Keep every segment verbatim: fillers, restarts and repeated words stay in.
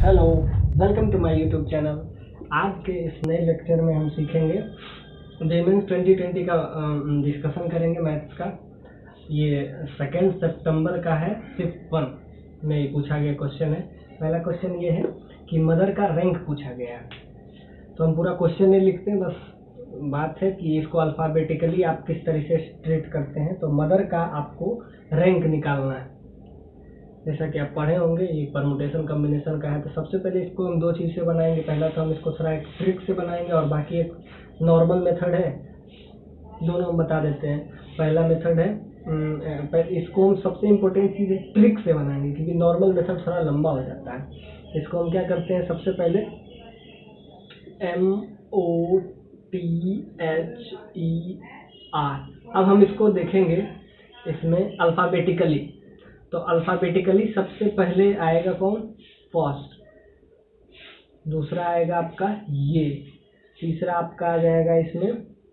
Hello, welcome to my YouTube channel. आज के इस नए लेक्चर में हम सीखेंगे जेमेंस ट्वेंटी ट्वेंटी का डिस्कशन करेंगे मैथ्स का। ये सेकेंड सितंबर का है, शिफ्ट वन में ये पूछा गया क्वेश्चन है। पहला क्वेश्चन ये है कि मदर का रैंक पूछा गया है। तो हम पूरा क्वेश्चन नहीं लिखते हैं, बस बात है कि इसको अल्फ़ाबेटिकली आप किस तरीके से ट्रीट करते हैं। तो मदर का आपको रैंक निकालना है। जैसा कि आप पढ़े होंगे, ये परमुटेशन कॉम्बिनेशन का है। तो सबसे पहले इसको हम दो चीज़ से बनाएंगे। पहला तो हम इसको थोड़ा एक ट्रिक से बनाएंगे और बाकी एक नॉर्मल मेथड है, दोनों हम बता देते हैं। पहला मेथड है, इसको हम सबसे इम्पोर्टेंट चीज़ है ट्रिक से बनाएंगे, क्योंकि नॉर्मल मेथड थोड़ा लंबा हो जाता है। इसको हम क्या करते हैं, सबसे पहले M O T H E R. अब हम इसको देखेंगे इसमें अल्फ़ाबेटिकली। तो अल्फ़ाबेटिकली सबसे पहले आएगा कौन? फर्स्ट। दूसरा आएगा आपका ये। तीसरा आपका आ जाएगा इसमें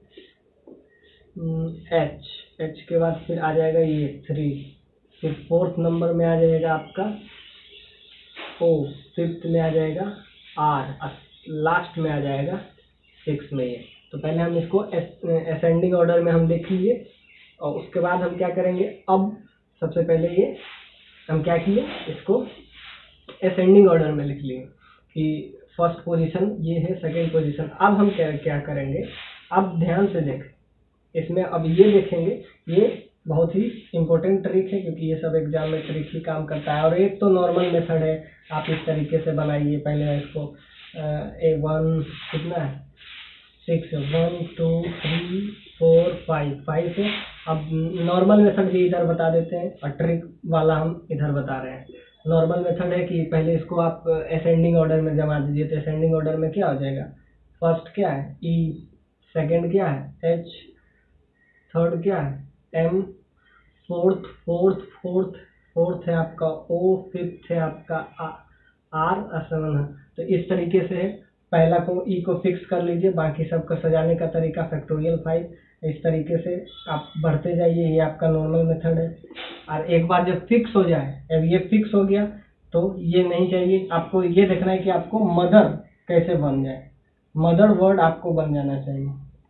एच। एच के बाद फिर आ जाएगा ये थ्री। फिर फोर्थ नंबर में आ जाएगा आपका ओ। फिफ्थ में आ जाएगा आर। लास्ट में आ जाएगा सिक्स में ये। तो पहले हम इसको असेंडिंग ऑर्डर में हम देख लीजिए, और उसके बाद हम क्या करेंगे। अब सबसे पहले ये हम क्या किए, इसको असेंडिंग ऑर्डर में लिख लिए कि फर्स्ट पोजीशन ये है, सेकंड पोजीशन। अब हम क्या क्या करेंगे, अब ध्यान से देख इसमें। अब ये देखेंगे, ये बहुत ही इम्पोर्टेंट ट्रिक है, क्योंकि ये सब एग्जाम में ट्रिक ही काम करता है। और एक तो नॉर्मल मेथड है, आप इस तरीके से बनाइए। पहले इसको ए वन कितना है, six, one two three four five, five से अब नॉर्मल मेथड भी इधर बता देते हैं और ट्रिक वाला हम इधर बता रहे हैं। नॉर्मल मेथड है कि पहले इसको आप असेंडिंग ऑर्डर में जमा दीजिए। तो असेंडिंग ऑर्डर में क्या हो जाएगा, फर्स्ट क्या है ई, सेकंड क्या है एच, थर्ड क्या है M, fourth fourth fourth fourth है आपका ओ, फिफ्थ है आपका आर, और सेवन है। तो इस तरीके से पहला को ई को फिक्स कर लीजिए। बाकी सबका सजाने का तरीका फैक्टोरियल फाइव, इस तरीके से आप बढ़ते जाइए। ये आपका नॉर्मल मेथड है। और एक बार जब फिक्स हो जाए, अब ये फिक्स हो गया तो ये नहीं चाहिए आपको। ये देखना है कि आपको मदर कैसे बन जाए, मदर वर्ड आपको बन जाना चाहिए।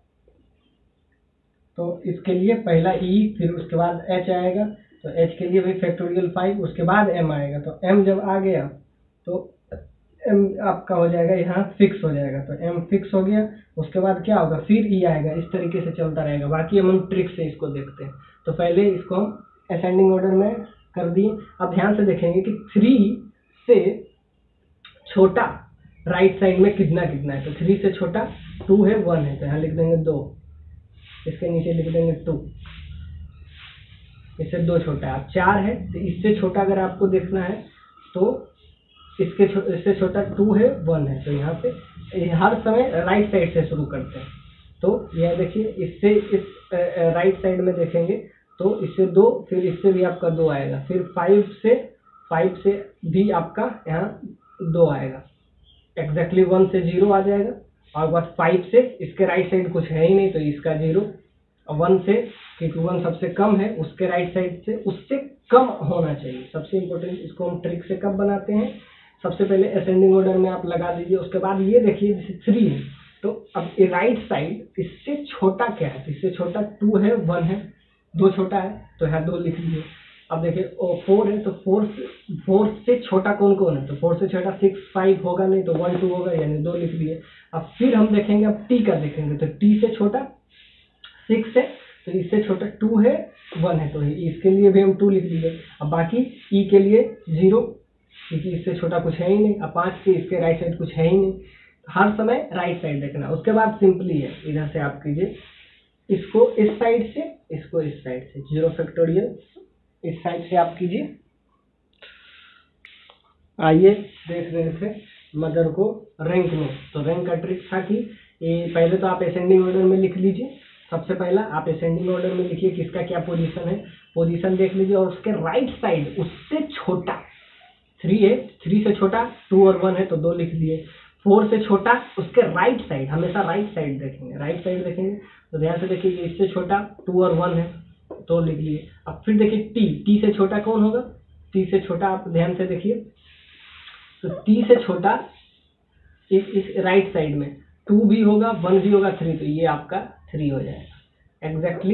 तो इसके लिए पहला ई, फिर उसके बाद एच आएगा। तो एच के लिए भी फैक्टोरियल फाइव, उसके बाद एम आएगा। तो एम जब आ गया तो एम आपका हो जाएगा यहाँ फिक्स हो जाएगा। तो एम फिक्स हो गया, उसके बाद क्या होगा, फिर ई आएगा। इस तरीके से चलता रहेगा। बाकी हम ट्रिक से इसको देखते हैं। तो पहले इसको हम असेंडिंग ऑर्डर में कर दिए। अब ध्यान से देखेंगे कि थ्री से छोटा राइट साइड में कितना कितना है। तो थ्री से छोटा टू है, वन है, तो यहाँ लिख देंगे दो। इसके नीचे लिख देंगे टू। इससे दो छोटा है। अब चार है, तो इससे छोटा अगर आपको देखना है तो इसके इससे छोटा टू है, वन है। तो यहाँ पे हर समय राइट साइड से शुरू करते हैं। तो यह देखिए, इससे इस राइट साइड में देखेंगे तो इससे दो, फिर इससे भी आपका दो आएगा। फिर फाइव से फाइव से भी आपका यहाँ दो आएगा। एग्जैक्टली वन से जीरो आ जाएगा। और बस फाइव से इसके राइट साइड कुछ है ही नहीं, तो इसका जीरो। और वन से, क्योंकि वन सबसे कम है, उसके राइट साइड से उससे कम होना चाहिए। सबसे इम्पोर्टेंट, इसको हम ट्रिक से कब बनाते हैं, सबसे पहले असेंडिंग ऑर्डर में आप लगा दीजिए। उसके बाद ये देखिए जैसे थ्री है, तो अब ये राइट साइड इससे छोटा क्या है, तो इससे छोटा टू है, वन है, दो छोटा है, तो यहाँ दो लिख लीजिए। अब देखिए फोर है, तो फोर फोर से छोटा कौन कौन है, तो फोर से छोटा सिक्स, फाइव होगा नहीं, तो वन टू होगा, यानी दो लिख दिए। अब फिर हम देखेंगे, अब टी का देखेंगे, तो टी से छोटा सिक्स है, तो इससे छोटा टू है, वन है, तो इसके लिए भी हम टू लिख लिए। अब बाकी ई के लिए जीरो, क्योंकि इससे छोटा कुछ है ही नहीं। अब पाँच के इसके राइट साइड कुछ है ही नहीं। हर समय राइट साइड देखना। उसके बाद सिंपली है, इधर से आप कीजिए, इसको इस साइड से, इसको इस साइड से, जीरो फैक्टोरियल इस साइड से आप कीजिए। आइए देख रहे थे मदर को रैंक में। तो रैंक का ट्रिक था कि ये पहले तो आप असेंडिंग ऑर्डर में लिख लीजिए। सबसे पहला आप असेंडिंग ऑर्डर में लिखिए किसका क्या पोजीशन है, पोजीशन देख लीजिए। और उसके राइट साइड उससे छोटा थ्री है, थ्री से छोटा टू और वन है, तो दो लिख लिए। फोर से छोटा उसके राइट साइड, हमेशा राइट साइड देखेंगे, राइट साइड देखेंगे। तो ध्यान से देखिए कि इससे छोटा टू और वन है, तो लिख लिए। अब फिर देखिए टी, टी से छोटा कौन होगा, टी से छोटा आप ध्यान से देखिए तो टी से छोटा इस इस राइट साइड में टू भी होगा, वन भी होगा, थ्री, तो ये आपका थ्री हो जाएगा। एग्जैक्टली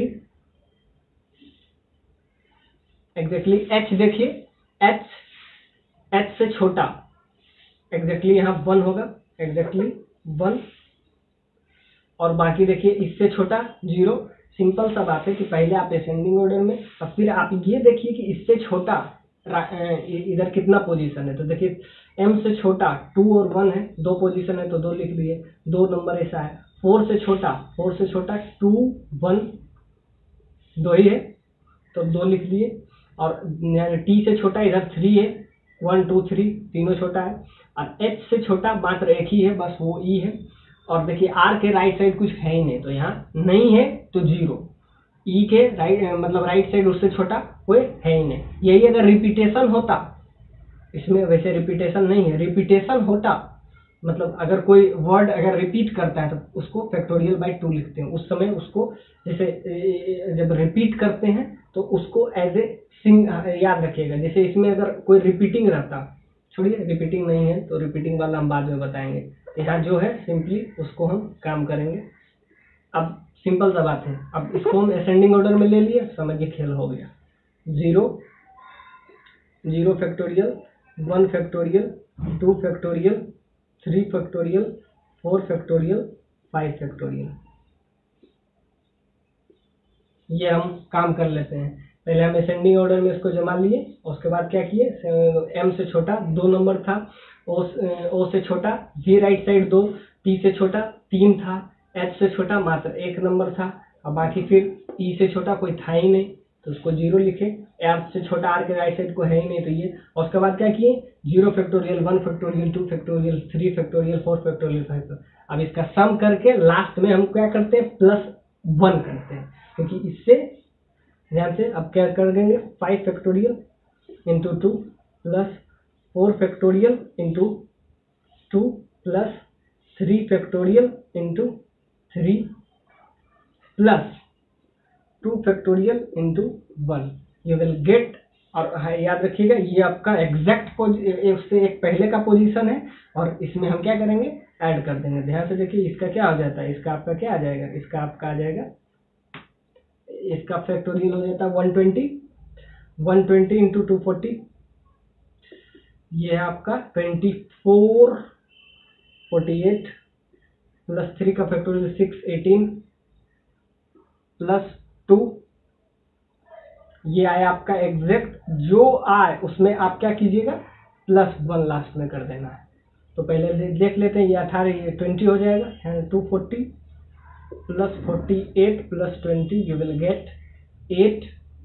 एग्जैक्टली एच देखिए, एच एच से छोटा एग्जैक्टली यहाँ वन होगा, एग्जैक्टली वन, और बाकी देखिए इससे छोटा जीरो। सिंपल सा बात है कि पहले आप असेंडिंग ऑर्डर में, और फिर आप ये देखिए कि इससे छोटा इधर कितना पोजीशन है। तो देखिए एम से छोटा टू और वन है, दो पोजीशन है तो दो लिख दिए, दो नंबर ऐसा है। फोर से छोटा फोर से छोटा टू वन दो ही है तो दो लिख दिए, और टी से छोटा इधर थ्री है, वन टू थ्री तीनों छोटा है, और एच से छोटा मात्र एक ही है, बस वो ई है। और देखिए आर के राइट साइड कुछ है ही नहीं, तो यहाँ नहीं है तो जीरो। ई के राइट मतलब राइट साइड उससे छोटा कोई है ही नहीं। यही अगर रिपीटेशन होता, इसमें वैसे रिपीटेशन नहीं है, रिपीटेशन होता मतलब अगर कोई वर्ड अगर रिपीट करता है तो उसको फैक्टोरियल बाई टू लिखते हैं। उस समय उसको जैसे जब रिपीट करते हैं तो उसको एज ए सिंग याद रखिएगा। जैसे इसमें अगर कोई रिपीटिंग रहता, छोड़िए रिपीटिंग नहीं है तो रिपीटिंग वाला हम बाद में बताएंगे। यहाँ जो है सिंपली उसको हम काम करेंगे। अब सिंपल सा बात है, अब इसको हम असेंडिंग ऑर्डर में ले लिए, समझिए खेल हो गया। Zero zero factorial, one factorial, two factorial, three factorial, four factorial, five factorial, ये हम काम कर लेते हैं। पहले हम असेंडिंग ऑर्डर में इसको जमा लिए, उसके बाद क्या किए, एम से छोटा दो नंबर था, ओ, ओ से छोटा जी राइट साइड दो, टी से छोटा तीन था, एच से छोटा मात्र एक नंबर था, और बाकी फिर ई से छोटा कोई था ही नहीं तो उसको जीरो लिखे, आर से छोटा आर के राइट साइड को है ही नहीं तो ये। और उसके बाद क्या किए, zero factorial, one factorial, two factorial, three factorial, four factorial, five factorial. अब इसका सम करके लास्ट में हम क्या करते हैं, प्लस वन करते हैं, क्योंकि इससे ध्यान से अब क्या कर देंगे, five factorial into two plus four factorial into two plus three factorial into three plus two factorial into one, you will get. और याद रखिएगा ये आपका एग्जैक्ट उससे एक पहले का पोजीशन है, और इसमें हम क्या करेंगे, ऐड कर देंगे। ध्यान से देखिए इसका क्या हो जाता है, इसका आपका क्या आ जाएगा, इसका आपका आ जाएगा, इसका फैक्टोरियल हो जाता है one twenty, one twenty into two forty, ये है आपका twenty four, forty eight plus three का factorial six, eighteen plus two, ये आया आपका एग्जैक्ट। जो आए उसमें आप क्या कीजिएगा, प्लस वन लास्ट में कर देना है। तो पहले देख लेते हैं, ये अठारह, ये ट्वेंटी हो जाएगा, two forty plus forty eight plus twenty, you will get eight,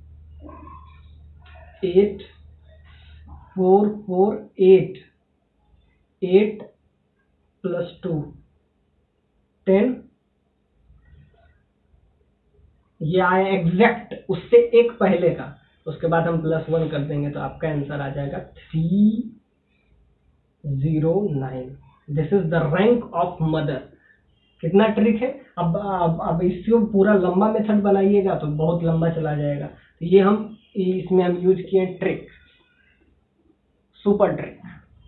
eight four four eight, eight plus two ten, ये आया एग्जैक्ट उससे एक पहले का। उसके बाद हम प्लस वन कर देंगे तो आपका आंसर आ जाएगा three zero nine. This is the rank of mother. कितना ट्रिक है। अब अब अब इसको पूरा लंबा मेथड बनाइएगा तो बहुत लंबा चला जाएगा, तो ये हम इसमें हम यूज किए ट्रिक, सुपर ट्रिक।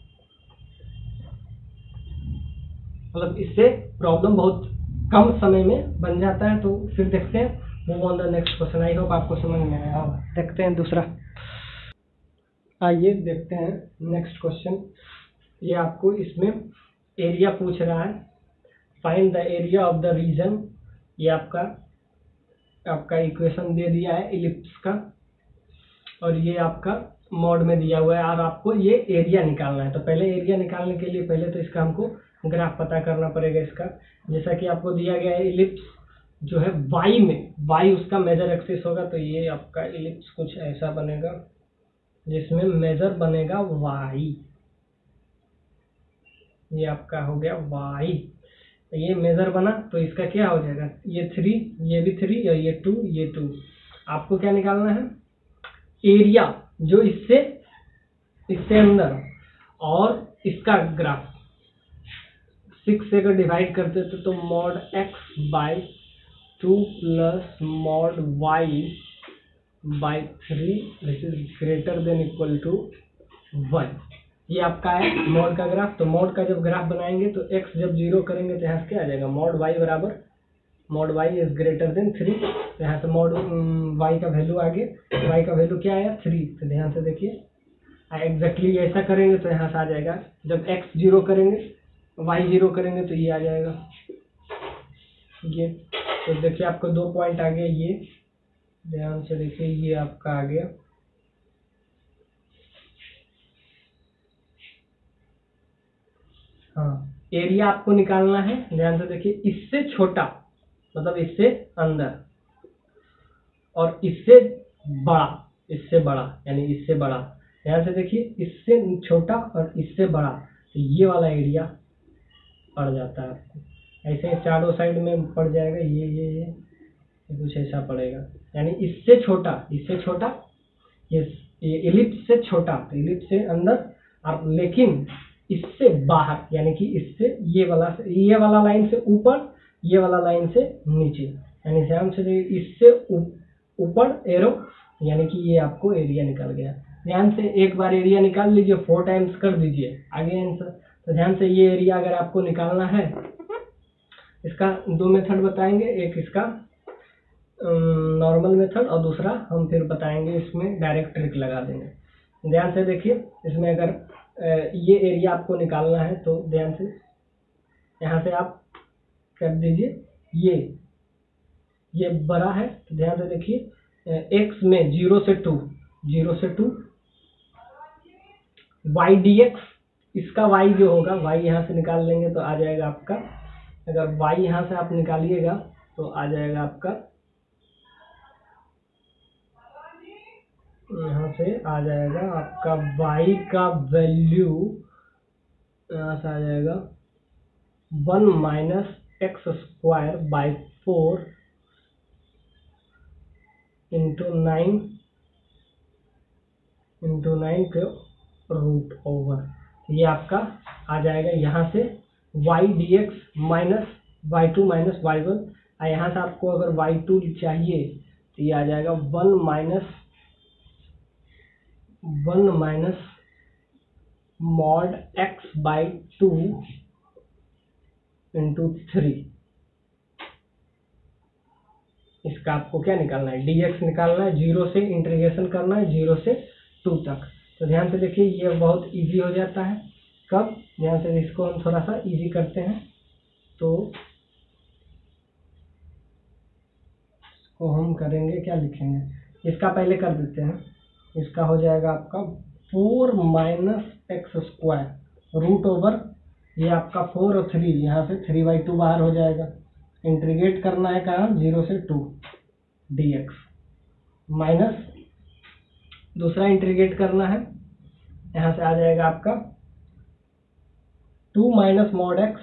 मतलब इससे प्रॉब्लम बहुत कम समय में बन जाता है। तो फिर देखते हैं, move on the next question. I hope आपको समझ में आया होगा। देखते हैं दूसरा, आइए देखते हैं नेक्स्ट क्वेश्चन। ये आपको इसमें एरिया पूछ रहा है, find the area of the region. ये आपका आपका इक्वेशन दे दिया है इलिप्स का, और ये आपका मॉड में दिया हुआ है, और आपको ये एरिया निकालना है। तो पहले एरिया निकालने के लिए पहले तो इसका हमको ग्राफ पता करना पड़ेगा इसका। जैसा कि आपको दिया गया है, इलिप्स जो है वाई में, वाई उसका मेजर एक्सिस होगा, तो ये आपका इलिप्स कुछ ऐसा बनेगा जिसमें मेजर बनेगा वाई। ये आपका हो गया वाई, ये मेजर बना तो इसका क्या हो जाएगा, ये थ्री, ये भी थ्री, और ये टू, ये टू। आपको क्या निकालना है, एरिया जो इससे इससे अंदर, और इसका ग्राफ सिक्स से अगर डिवाइड करते तो, तो mod x by two plus mod y by three, this is greater than equal to one. ये आपका है मॉड का ग्राफ। तो मॉड का जब ग्राफ बनाएंगे तो x जब जीरो करेंगे तो यहाँ से क्या आ जाएगा, मॉड y बराबर mod y is greater than three. तो यहाँ से मॉड y का वैल्यू आगे, y का वैल्यू क्या आया थ्री। तो ध्यान से देखिए एग्जैक्टली ऐसा करेंगे तो यहाँ से आ जाएगा, जब x जीरो करेंगे y जीरो करेंगे तो ये आ जाएगा ये। तो देखिए आपको दो पॉइंट आ गया, ये ध्यान से देखिए ये आपका आ गया। हाँ, एरिया आपको निकालना है, ध्यान से देखिए, इससे छोटा मतलब इससे अंदर और इससे बड़ा, इससे बड़ा यानी इससे बड़ा। ध्यान से देखिए, इससे छोटा और इससे बड़ा, तो ये वाला एरिया पड़ जाता है आपको। ऐसे चारों साइड में पड़ जाएगा, ये ये ये कुछ ऐसा पड़ेगा, यानी इससे छोटा, इससे छोटा, ये ये इलिप्स से छोटा, तो इलिप्स से अंदर आप, लेकिन इससे बाहर यानी कि इससे ये वाला ये वाला लाइन से ऊपर, ये वाला लाइन से नीचे, यानी ध्यान से इससे ऊपर एरो, यानी कि ये आपको एरिया निकल गया। ध्यान से एक बार एरिया निकाल लीजिए, फोर टाइम्स कर दीजिए आगे आंसर। तो ध्यान से ये एरिया अगर आपको निकालना है, इसका दो मेथड बताएंगे, एक इसका नॉर्मल मेथड और दूसरा हम फिर बताएंगे इसमें डायरेक्ट ट्रिक लगा देंगे। ध्यान से देखिए, इसमें अगर ये एरिया आपको निकालना है तो ध्यान से यहाँ से आप कर दीजिए, ये ये बड़ा है, तो ध्यान से देखिए x में जीरो से टू, जीरो से टू वाई डी एक्स, इसका y जो होगा y यहाँ से निकाल लेंगे तो आ जाएगा आपका, अगर y यहाँ से आप निकालिएगा तो आ जाएगा आपका, यहाँ से आ जाएगा आपका y का वैल्यू, यहाँ से आ जाएगा one minus x square by four into nine into nine के रूट ओवर, ये आपका आ जाएगा यहाँ से y d x minus y two minus y one. और यहाँ से आपको अगर वाई टू चाहिए तो ये आ जाएगा one minus one minus mod x by two into three. इसका आपको क्या निकालना है, dx निकालना है, जीरो से इंटीग्रेशन करना है, जीरो से टू तक। तो ध्यान से देखिए ये बहुत इजी हो जाता है। कब, ध्यान से इसको हम थोड़ा सा इजी करते हैं, तो इसको हम करेंगे, क्या लिखेंगे, इसका पहले कर देते हैं। इसका हो जाएगा आपका four minus x square root over, ये आपका फोर और थ्री, यहाँ से थ्री बाई टू बाहर हो जाएगा। इंटीग्रेट करना है कहाँ, जीरो से टू डी एक्स, माइनस दूसरा इंटीग्रेट करना है, यहाँ से आ जाएगा आपका two minus mod x,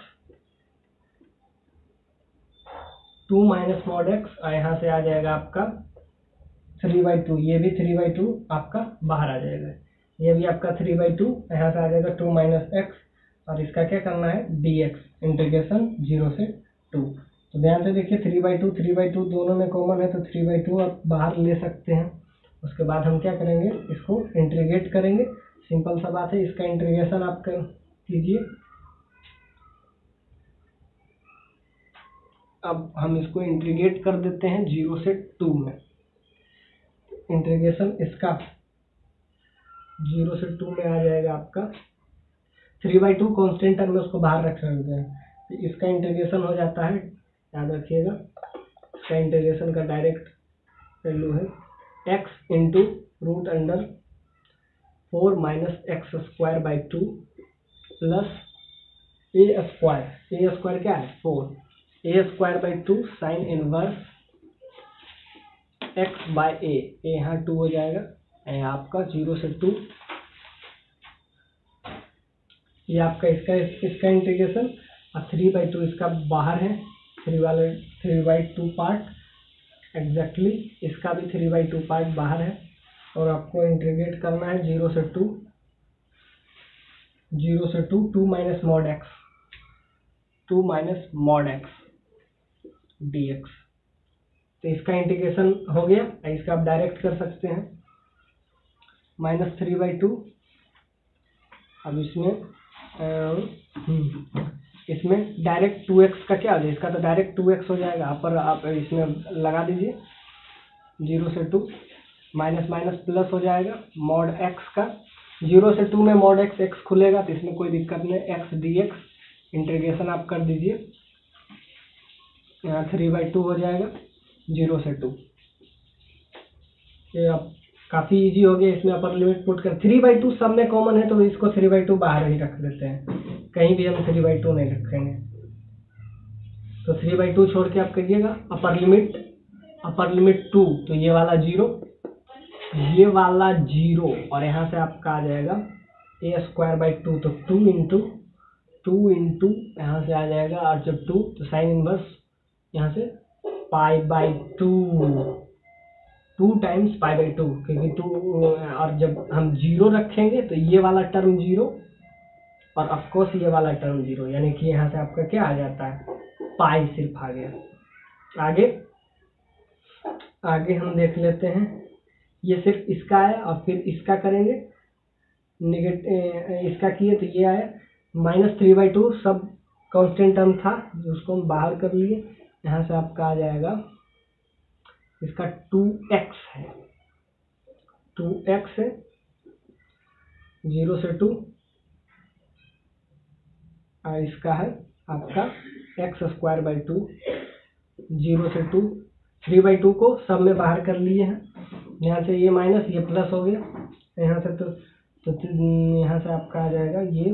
two minus mod x, और यहाँ से आ जाएगा आपका थ्री बाई टू, ये भी थ्री बाई टू आपका बाहर आ जाएगा, ये भी आपका थ्री बाई टू, यहाँ से आ जाएगा टू माइनस एक्स, और इसका क्या करना है डी एक्स, इंटीग्रेशन जीरो से टू। तो ध्यान से देखिए three by two three by two दोनों में कॉमन है, तो थ्री बाई टू आप बाहर ले सकते हैं। उसके बाद हम क्या करेंगे, इसको इंटीग्रेट करेंगे, सिंपल सा बात है। इसका इंटीग्रेशन आप कर कीजिए। अब हम इसको इंटीग्रेट कर देते हैं जीरो से टू में। इंटीग्रेशन इसका जीरो से टू में आ जाएगा आपका, three by two constant term में उसको बाहर रख सकते हैं, तो इसका इंटीग्रेशन हो जाता है, याद रखिएगा। इसका इंटीग्रेशन का डायरेक्ट वैल्यू है x into root under four minus x square by two plus A square, A square क्या है four, A square by two sine inverse x by A, A यहाँ टू हो जाएगा, यहाँ आपका जीरो से टू, ये आपका इसका इसका इंटीग्रेशन, और थ्री बाई टू इसका बाहर है, थ्री वाले three by two part exactly, इसका भी थ्री बाई टू पार्ट बाहर है, और आपको इंटीग्रेट करना है जीरो से टू, जीरो से two, two minus mod x, two minus mod x d x. तो इसका इंटीग्रेशन हो गया, इसका आप डायरेक्ट कर सकते हैं, माइनस थ्री बाई टू अब इसमें अ, इसमें डायरेक्ट टू एक्स का क्या हो जाएगा, इसका तो डायरेक्ट टू एक्स हो जाएगा। पर आप इसमें लगा दीजिए जीरो से टू, माइनस माइनस प्लस हो जाएगा मॉड एक्स का। जीरो से टू में मॉड एक्स एक्स खुलेगा तो इसमें कोई दिक्कत नहीं, एक्स डी एक्स इंटीग्रेशन आप कर दीजिए, यहाँ थ्री बाई टू हो जाएगा जीरो से टू। ये अब काफ़ी इजी हो गया, इसमें अपर लिमिट पुट कर। थ्री बाई टू सब में कॉमन है तो इसको थ्री बाई टू बाहर ही रख देते हैं, कहीं भी हम थ्री बाई टू नहीं रखेंगे। तो थ्री बाई टू छोड़ के आप करिएगा upper limit, upper limit two, तो ये वाला जीरो, ये वाला जीरो, और यहाँ से आपका आ जाएगा ए स्क्वायर बाई टू, तो टू इंटू टू इंटू यहाँ से आ जाएगा, और जब टू तो साइन इनवर्स यहाँ से pi by two, two times pi by two, क्योंकि टू, और जब हम जीरो रखेंगे तो ये वाला टर्म जीरो और ऑफकोर्स ये वाला टर्म जीरो, यानी कि यहाँ से आपका क्या आ जाता है, पाई सिर्फ आ गया। आगे आगे हम देख लेते हैं, ये सिर्फ इसका है और फिर इसका करेंगे निगेटिव, इसका किए तो ये आया माइनस थ्री बाई टू, सब कांस्टेंट टर्म था उसको हम बाहर कर लिए। यहाँ से आपका आ जाएगा इसका टू एक्स है, टू एक्स है जीरो से टू, और इसका है आपका x square by two zero से टू। थ्री बाई टू को सब में बाहर कर लिए हैं, यहाँ से ये माइनस ये प्लस हो गया, यहाँ से तो तो यहाँ से आपका आ जाएगा ये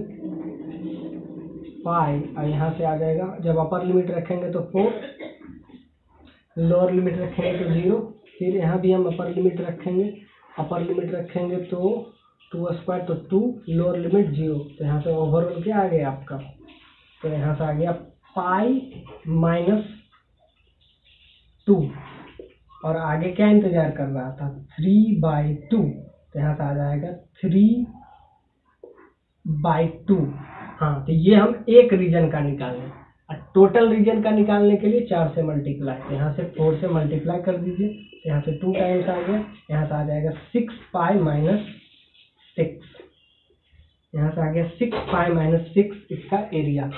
पाई, और यहाँ से आ जाएगा जब अपर लिमिट रखेंगे तो फोर, लोअर लिमिट रखेंगे तो जीरो, फिर यहाँ भी हम अपर लिमिट रखेंगे, अपर लिमिट रखेंगे तो टू स्क्वायर तो टू, लोअर लिमिट जीरो, तो यहाँ से ओवरऑल क्या आ गया आपका, तो यहाँ से आ गया पाई माइनस टू, और आगे क्या इंतजार कर रहा था, थ्री बाई टू, तो यहाँ से आ जाएगा थ्री बाई टू। हाँ, तो ये हम एक रीजन का निकालें, और टोटल रीजन का निकालने के लिए चार से मल्टीप्लाई, तो यहाँ से फोर से मल्टीप्लाई कर दीजिए, तो यहाँ से टू टाइम्स आ गया, यहाँ से आ जाएगा सिक्स पाई माइनस सिक्स, यहाँ से आ गया सिक्स पाई माइनस सिक्स इसका एरिया।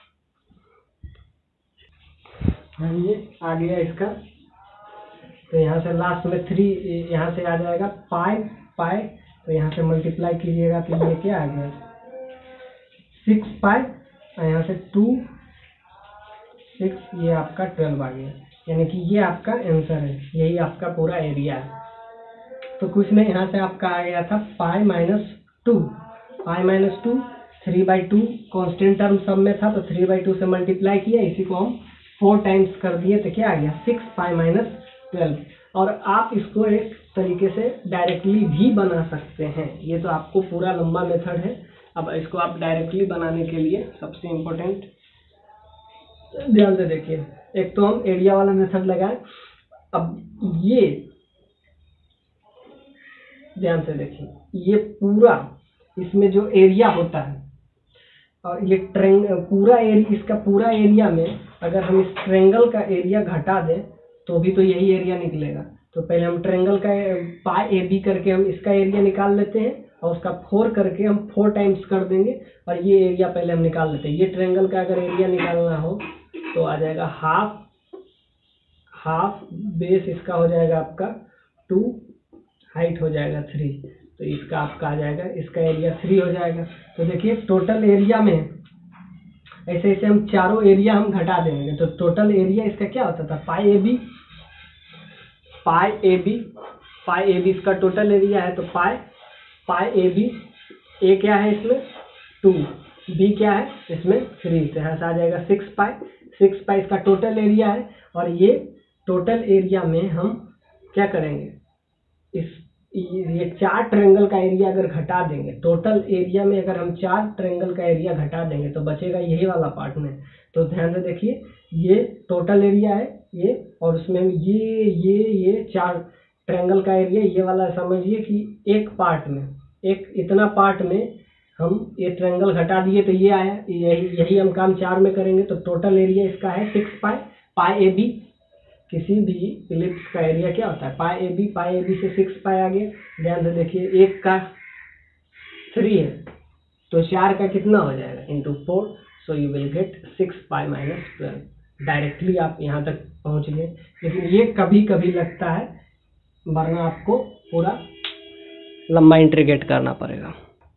ये आ गया इसका, तो यहाँ से लास्ट में थ्री, यहाँ से आ जाएगा पाई पाई, तो यहाँ से मल्टीप्लाई कीजिएगा तो ये क्या आ गया सिक्स पाई, और यहाँ से टू सिक्स, ये आपका ट्वेल्व आ गया, यानी कि ये आपका आंसर है, यही आपका पूरा एरिया है। तो कुछ में यहाँ से आपका आ गया था pi minus two, pi minus two, three by two constant term सब में था तो थ्री बाई टू से मल्टीप्लाई किया, इसी को हम फोर टाइम्स कर दिए तो क्या आ गया सिक्स पाई माइनस ट्वेल्व। और आप इसको एक तरीके से डायरेक्टली भी बना सकते हैं, ये तो आपको पूरा लंबा मेथड है। अब इसको आप डायरेक्टली बनाने के लिए सबसे इम्पोर्टेंट ध्यान से देखिए, एक तो हम एरिया वाला मेथड लगाए, अब ये ध्यान से देखिए, ये पूरा इसमें जो एरिया होता है, और ये ट्रेंग पूरा एरिया, इसका पूरा एरिया में अगर हम इस ट्रेंगल का एरिया घटा दें तो भी तो यही एरिया निकलेगा। तो पहले हम ट्रेंगल का पाई ए बी करके हम इसका एरिया निकाल लेते हैं, और उसका फोर करके हम फोर टाइम्स कर देंगे, और ये एरिया पहले हम निकाल लेते हैं। ये ट्रेंगल का अगर एरिया निकालना हो तो आ जाएगा हाफ, हाफ बेस इसका हो जाएगा आपका टू, हाइट हो जाएगा थ्री, तो इसका आपका आ जाएगा, इसका एरिया थ्री हो जाएगा। तो देखिए टोटल एरिया में ऐसे ऐसे हम चारों एरिया हम घटा देंगे, तो टोटल एरिया इसका क्या होता था pi A B, pi A B, pi A B इसका टोटल एरिया है, तो पाई पाई ए बी, ए क्या है इसमें टू, बी क्या है इसमें थ्री, तो यहाँ से आ जाएगा सिक्स पाई, सिक्स पाई इसका टोटल एरिया है। और ये टोटल एरिया में हम क्या करेंगे, इस ये चार ट्रायंगल का एरिया अगर घटा देंगे, टोटल एरिया में अगर हम चार ट्रायंगल का एरिया घटा देंगे तो बचेगा यही वाला पार्ट में। तो ध्यान से देखिए, ये टोटल एरिया है ये, और उसमें ये ये ये चार ट्रायंगल का एरिया, ये वाला समझिए कि एक पार्ट में, एक इतना पार्ट में हम ये ट्रायंगल घटा दिए तो ये आया, यही यही हम काम चार में करेंगे। तो टोटल एरिया इसका है six pi, pi A B, किसी भी इलिप्स का एरिया क्या होता है pi A B, pi A B से सिक्स पाई आ गया। ध्यान से देखिए, एक का थ्री है, तो चार का कितना हो जाएगा into four, so you will get six pi minus twelve. Directly आप यहाँ तक पहुँच गए, लेकिन ये कभी कभी लगता है, वरना आपको पूरा लंबा इंटीग्रेट करना पड़ेगा।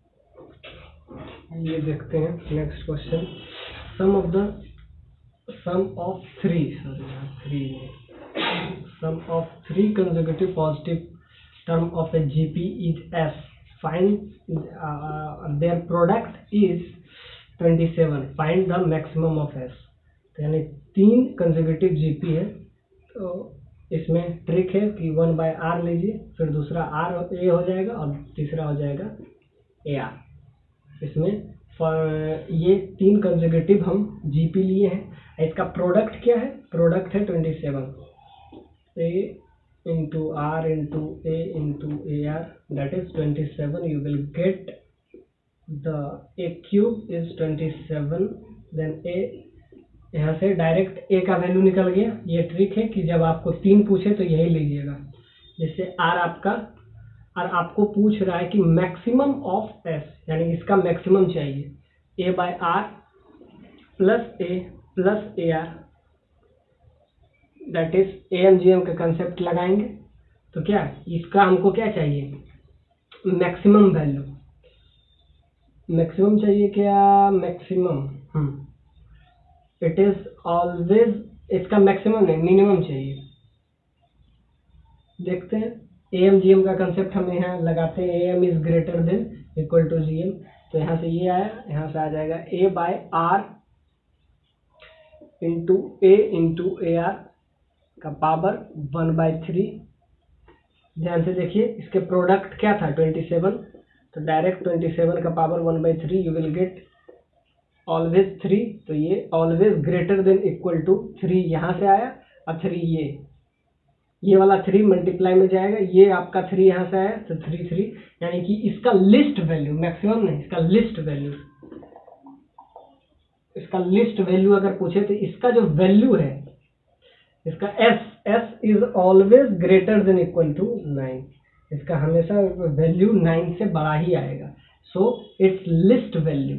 ये देखते हैं next question. Sum of the sum of three sorry three sum of three consecutive positive term of a GP is S, find their product is twenty seven, find the maximum of S. यानी तीन consecutive GP है, तो इसमें trick है कि one by are लीजिए, फिर दूसरा आर ए हो जाएगा और तीसरा हो जाएगा ए आर। इसमें ये तीन कंसेक्यूटिव हम जीपी लिए हैं। इसका प्रोडक्ट क्या है? प्रोडक्ट है twenty seven, A into R into A into A R, that is twenty seven. You will get the A cube is twenty seven, then A, यहाँ से डायरेक्ट ए का वैल्यू निकल गया। ये ट्रिक है कि जब आपको तीन पूछे तो यही लीजिएगा, जिससे आर आपका, और आपको पूछ रहा है कि मैक्सिमम ऑफ एस, यानी इसका मैक्सिमम चाहिए। A by R plus A plus A R, that is A M G M का कंसेप्ट लगाएंगे। तो क्या इसका हमको क्या चाहिए? मैक्सिमम वैल्यू, मैक्सिमम चाहिए क्या? Maximum, hmm it is always, इसका मैक्सिमम नहीं मिनिमम चाहिए। देखते हैं ए एम जी एम का कंसेप्ट हम यहाँ लगाते हैं। A M is greater than equal to G M, तो यहाँ से ये आया, यहाँ से आ जाएगा A by R into A into A R का पावर वन बाय थ्री। ध्यान से देखिए, इसके प्रोडक्ट क्या था? ट्वेंटी सेवन, तो डायरेक्ट ट्वेंटी सेवन का power one by three, you will get always three. तो ये always greater than equal to three यहाँ से आया, और थ्री ये ये वाला थ्री मल्टीप्लाई में जाएगा, ये आपका थ्री यहाँ से आया, तो थ्री थ्री, यानी कि इसका लिस्ट वैल्यू, मैक्सिमम नहीं, इसका लिस्ट वैल्यू, इसका लिस्ट वैल्यू अगर पूछे तो इसका जो वैल्यू है, इसका S S is always greater than equal to nine. इसका हमेशा वैल्यू नाइन से बड़ा ही आएगा। So it's least value,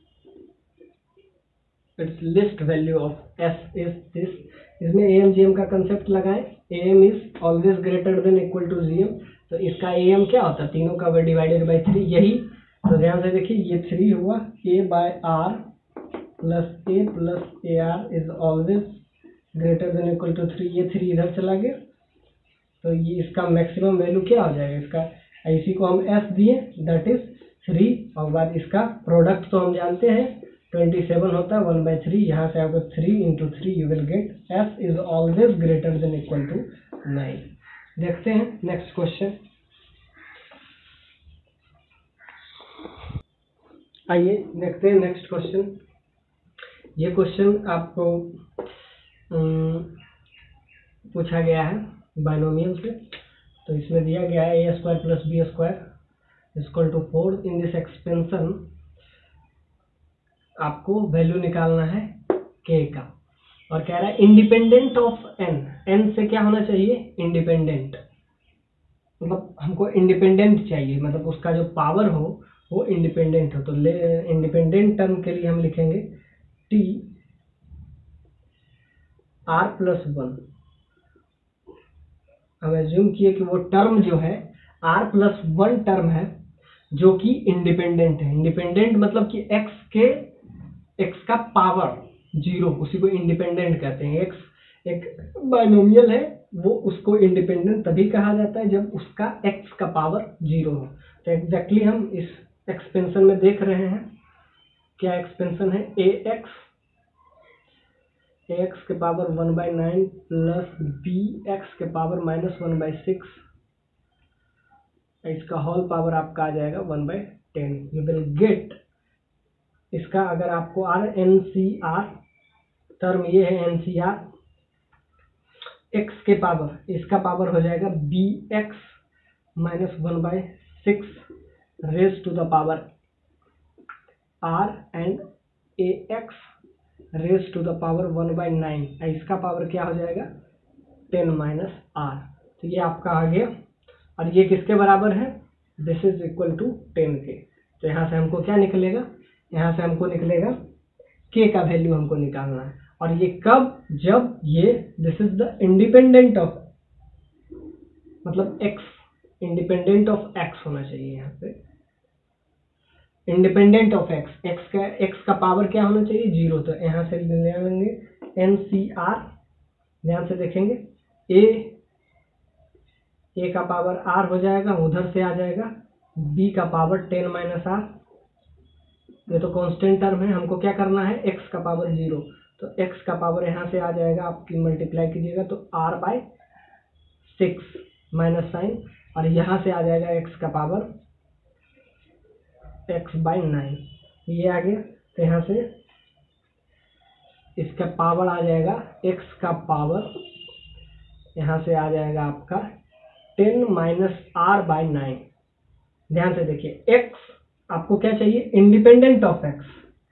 it's least value of S is this. इसमें ए एम जी एम का कंसेप्ट लगाएं। A M is always greater than equal to G M, तो इसका ए एम क्या होता है? तीनों का डिवाइडेड बाई थ्री, यही। तो ध्यान से देखिए, ये थ्री हुआ, A by R plus A plus A R is always greater than equal to three. ये थ्री इधर चला गया, तो ये इसका मैक्सिमम वैल्यू क्या हो जाएगा? इसका इसी को हम एस दिए, दैट इज थ्री। और बाद इसका प्रोडक्ट तो हम जानते हैं ट्वेंटी सेवन होता है, वन बाई थ्री, यहाँ से आपको three into three, you will get S is always greater than equal to nine. देखते हैं नेक्स्ट क्वेश्चन। आइए देखते हैं नेक्स्ट क्वेश्चन। ये क्वेश्चन आपको पूछा गया है बाइनोमियल से। तो इसमें दिया गया है A square plus B square equal to four. In this expansion आपको वैल्यू निकालना है के का, और कह रहा है इंडिपेंडेंट ऑफ एन। एन से क्या होना चाहिए? इंडिपेंडेंट, मतलब हमको इंडिपेंडेंट चाहिए, मतलब उसका जो पावर हो वो इंडिपेंडेंट हो। तो इंडिपेंडेंट टर्म के लिए हम लिखेंगे टी आर प्लस वन। हम एज्यूम किए कि वो टर्म जो है आर प्लस वन टर्म है, जो कि इंडिपेंडेंट है। इंडिपेंडेंट मतलब कि एक्स के एक्स का पावर जीरो, उसी को इंडिपेंडेंट कहते हैं। एक्स एक बाइनोमियल है, वो उसको इंडिपेंडेंट तभी कहा जाता है जब उसका एक्स का पावर जीरो हो। तो एग्जैक्टली हम इस एक्सपेंशन में देख रहे हैं, क्या एक्सपेंशन है? ए एक्स ए एक्स के power one by nine plus B x के power minus one by six, इसका होल पावर आपका आ जाएगा one by ten. You will get, इसका अगर आपको R N C R term ये है, एन सी आर एक्स के पावर, इसका पावर हो जाएगा B x minus one by six raise to the power R and A x raise to the power one by nine. इसका power क्या हो जाएगा? Ten minus R. तो ये आपका आ गया, और ये किसके बराबर है? This is equal to ten के। तो यहाँ से हमको क्या निकलेगा, यहाँ से हमको निकलेगा के का वैल्यू हमको निकालना है। और ये कब, जब ये this is the independent of, मतलब एक्स इंडिपेंडेंट ऑफ एक्स होना चाहिए, यहाँ पे इंडिपेंडेंट ऑफ एक्स, एक्स का एक्स का पावर क्या होना चाहिए, जीरो। तो यहाँ से ले लेंगे एन सी आर, ध्यान से देखेंगे ए ए का पावर आर हो जाएगा, उधर से आ जाएगा बी का पावर टेन माइनस आर, ये तो कांस्टेंट टर्म है, हमको क्या करना है एक्स का पावर जीरो, तो एक्स का पावर यहाँ से आ जाएगा, आपकी मल्टीप्लाई कीजिएगा तो r by six minus sine, और यहाँ से आ जाएगा एक्स का पावर एक्स बाई नाइन, ये आ गया। तो यहाँ से इसका पावर आ जाएगा एक्स का पावर, यहाँ से आ जाएगा आपका ten minus r by nine. ध्यान से देखिए, एक्स आपको क्या चाहिए, independent of x,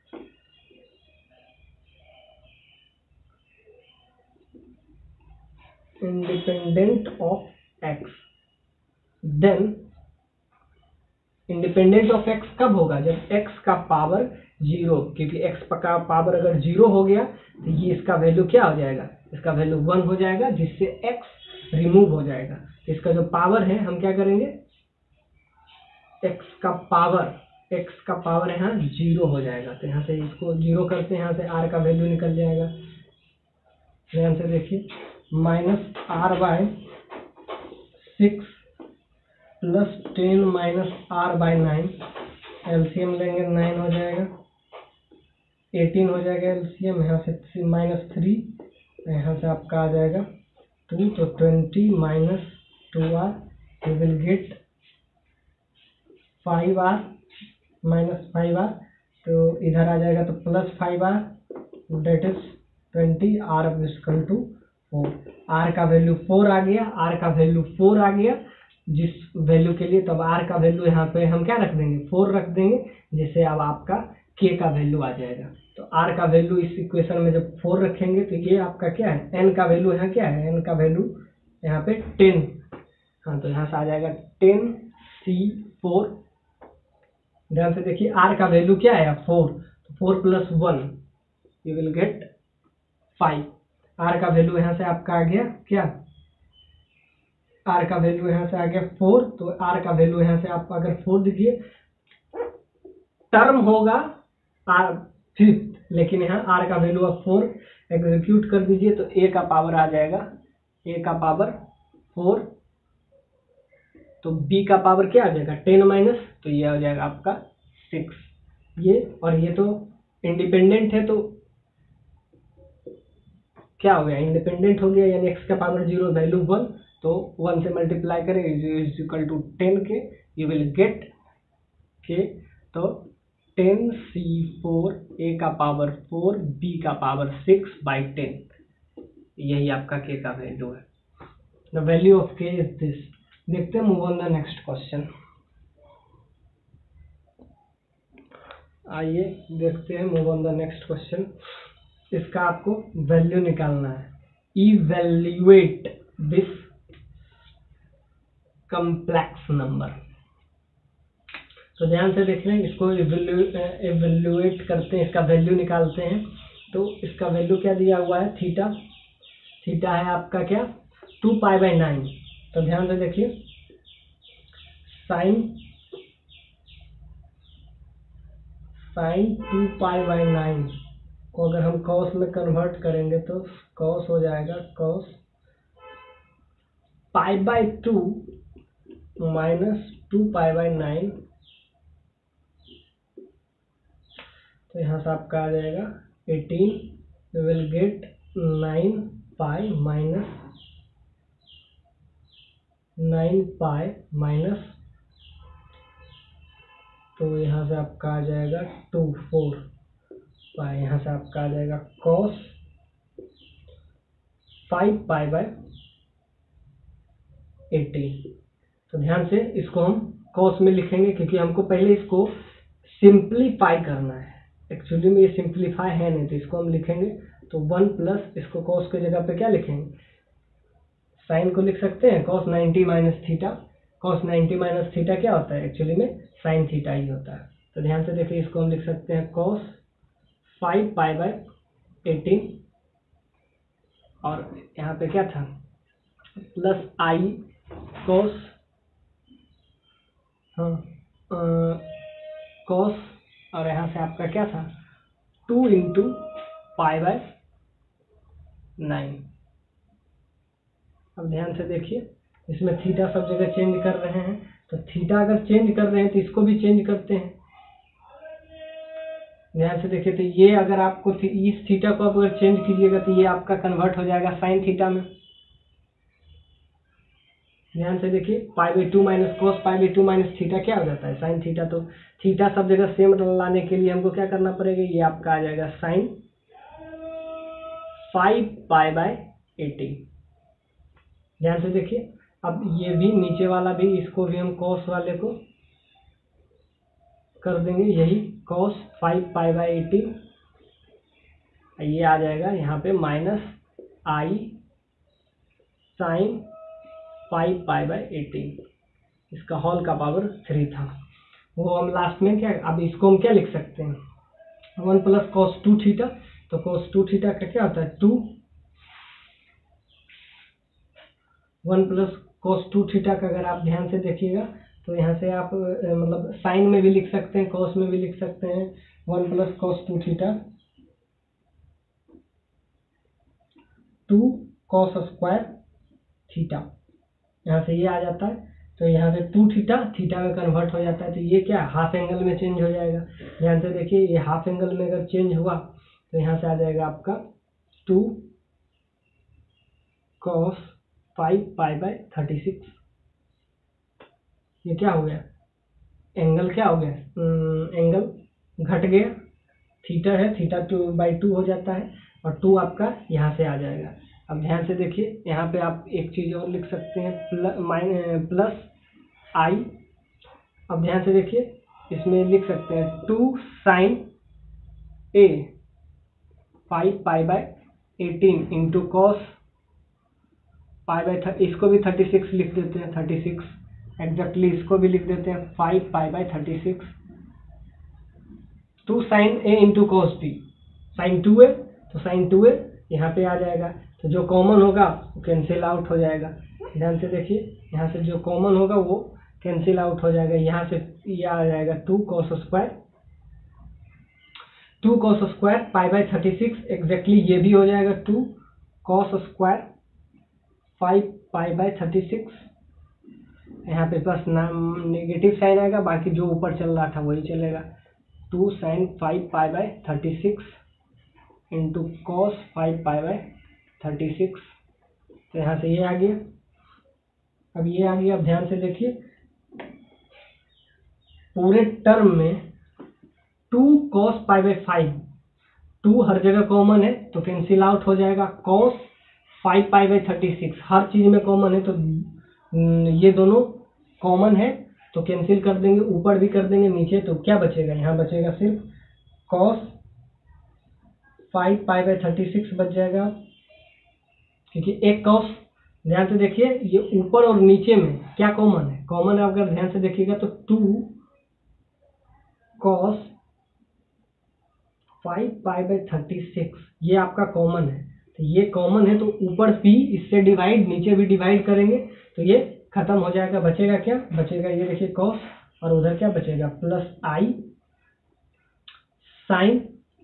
independent of x, then independent of x कब होगा, जब एक्स का पावर जीरो, क्योंकि एक्स का पावर अगर जीरो हो गया तो ये इसका वैल्यू क्या हो जाएगा, इसका वैल्यू वन हो जाएगा, जिससे एक्स रिमूव हो जाएगा। तो इसका जो पावर है हम क्या करेंगे, एक्स का पावर एक्स का पावर यहाँ जीरो हो जाएगा, तो यहाँ से इसको जीरो करते हैं, यहाँ से आर का वैल्यू निकल जाएगा। ध्यान से देखिए, minus r by six plus ten minus r by nine, LCM लेंगे नाइन हो जाएगा, एटीन हो जाएगा एलसीएम, यहाँ से माइनस थ्री, यहाँ से आपका आ जाएगा टू, तो twenty minus two r, you will get five r minus five r, तो इधर आ जाएगा तो plus five r, that is twenty, r अब इक्वल टू फोर, आर का वैल्यू फोर आ गया, आर का वैल्यू फोर आ गया जिस वैल्यू के लिए, तब आर का वैल्यू यहाँ पे हम क्या रख देंगे, फोर रख देंगे, जिससे अब आपका के का वैल्यू आ जाएगा। तो आर का वैल्यू इस इक्वेशन में जब फोर रखेंगे तो ये आपका क्या है, एन का वैल्यू यहाँ क्या है, एन का वैल्यू यहाँ पे टेन, हाँ तो यहाँ से आ जाएगा टेन सी फोर। ध्यान से देखिए, आर का वैल्यू क्या है, फोर, तो four plus one you will get five, r का वैल्यू यहाँ से आपका आ गया क्या, आर का वैल्यू यहाँ से आ गया फोर, तो आर का वैल्यू यहाँ से आप अगर फोर दीजिए, टर्म होगा आर फिफ्थ, लेकिन यहाँ आर का वैल्यू आप फोर एग्जीक्यूट कर दीजिए तो ए का पावर आ जाएगा, ए का पावर फोर, तो बी का पावर क्या आ जाएगा टेन माइनस, तो ये आ जाएगा आपका सिक्स, ये और ये तो इंडिपेंडेंट है, तो क्या हो गया, इंडिपेंडेंट हो गया, यानी एक्स का पावर जीरो वैल्यू वन, तो वन से मल्टीप्लाई करें is equal to ten k, you will get k, तो टेन सी फोर, ए का पावर फोर, बी का पावर सिक्स बाई टेन, यही आपका के का वैल्यू है। The value of k is this. देखते हैं, move on the next question. आइए देखते हैं, move on the next question. इसका आपको वैल्यू निकालना है, इवैल्यूएट दिस कॉम्प्लेक्स नंबर। तो ध्यान से देख लें, इसको इवैल्यूएट करते हैं, इसका वैल्यू निकालते हैं। तो इसका वैल्यू क्या दिया हुआ है, थीटा, थीटा है आपका क्या, टू पाई बाई नाइन। तो ध्यान से देखिए, sine sine two pi by nine को अगर हम कॉस में कन्वर्ट करेंगे तो कॉस हो जाएगा cos pi by two minus two pi by nine, तो यहाँ से आपका आ जाएगा eighteen, you will get nine pi minus nine pi minus, तो यहाँ से आपका आ जाएगा टू फोर पाई, यहाँ से आपका आ जाएगा cos five pi by eighteen. तो ध्यान से इसको हम कॉस में लिखेंगे, क्योंकि हमको पहले इसको सिंप्लीफाई करना है। एक्चुअली में ये सिंप्लीफाई है नहीं, तो इसको हम लिखेंगे तो वन प्लस, इसको कॉस के जगह पे क्या लिखेंगे, साइन को लिख सकते हैं cos ninety minus theta. Cos ninety minus theta क्या होता है, एक्चुअली में साइन थीटा ही होता है। तो ध्यान से देखिए, इसको हम लिख सकते हैं cos five pi by eighteen, और यहाँ पे क्या था प्लस आई कॉस, हाँ कॉस, और यहाँ से आपका क्या था two into pi by nine. अब ध्यान से देखिए, इसमें थीटा सब जगह चेंज कर रहे हैं, तो थीटा अगर चेंज कर रहे हैं तो इसको भी चेंज करते हैं। ध्यान से देखिए, तो ये अगर आपको इस थीटा को आप अगर चेंज कीजिएगा तो ये आपका कन्वर्ट हो जाएगा साइन थीटा में। ध्यान से देखिए, pi by two minus cos pi by two minus theta क्या हो जाता है साइन थीटा। तो थीटा सब जगह सेम लाने के लिए हमको क्या करना पड़ेगा, ये आपका आ जाएगा sine five pi by eighteen. ध्यान से देखिए, अब ये भी नीचे वाला भी, इसको भी हम कॉस वाले को कर देंगे यही cos five pi by eighteen, ये आ जाएगा यहाँ पे minus i sine five pi by eighteen, इसका होल का पावर थ्री था। वो हम लास्ट में क्या, अब इसको हम क्या लिख सकते हैं one plus cos two theta, तो कॉस टू थीटा का क्या होता है two, one plus cos two theta का अगर आप ध्यान से देखिएगा तो यहाँ से आप मतलब साइन में भी लिख सकते हैं, कॉस में भी लिख सकते हैं, one plus cos two theta two cos square theta, यहाँ से ये आ जाता है। तो यहाँ से टू थीटा थीटा में कन्वर्ट हो जाता है, तो ये क्या हाफ एंगल में चेंज हो जाएगा। ध्यान से देखिए, ये हाफ एंगल में अगर चेंज हुआ तो यहाँ से आ जाएगा आपका two cos five pi by thirty six. ये क्या हो गया, एंगल क्या हो गया, एंगल घट गया, थीटा है थीटा टू बाई टू हो जाता है, और टू आपका यहाँ से आ जाएगा। अब ध्यान से देखिए, यहाँ पे आप एक चीज़ और लिख सकते हैं प्लस माइन प्लस आई। अब ध्यान से देखिए, इसमें लिख सकते हैं two sine a five pi by eighteen into cos pi by thirty, इसको भी थर्टी सिक्स लिख देते हैं, थर्टी सिक्स एग्जैक्टली इसको भी लिख देते हैं five pi by thirty six, two sine a into cos b, sine two a तो साइन टू ए यहाँ पे आ जाएगा, तो जो कॉमन होगा वो कैंसिल आउट हो जाएगा। ध्यान से देखिए, यहाँ से जो कॉमन होगा वो कैंसिल आउट हो जाएगा, यहाँ से ये आ जाएगा two cos square, two cos square pi by thirty six exactly ये भी हो जाएगा two cos square five pi by thirty six, यहाँ पे बस नेगेटिव साइन आएगा, बाकी जो ऊपर चल रहा था वही चलेगा, two sine five pi by thirty six into cos five pi by thirty six, तो यहाँ से ये आ गया। अब ये आ गया, अब ध्यान से देखिए, पूरे टर्म में two cos pi by five, two हर जगह कॉमन है तो कैंसिल आउट हो जाएगा, cos five pi by thirty six हर चीज में कॉमन है, तो ये दोनों कॉमन है तो कैंसिल कर देंगे, ऊपर भी कर देंगे नीचे, तो क्या बचेगा, यहाँ बचेगा सिर्फ cos five pi by thirty six बच जाएगा, क्योंकि एक कॉस, ध्यान से देखिए ये ऊपर और नीचे में क्या कॉमन है, कॉमन है अगर ध्यान से देखिएगा तो two cos five pi by thirty six ये आपका कॉमन है, तो ये कॉमन है तो ऊपर भी इससे डिवाइड नीचे भी डिवाइड करेंगे तो ये खत्म हो जाएगा, बचेगा क्या, बचेगा ये देखिए कॉस, और उधर क्या बचेगा plus i sine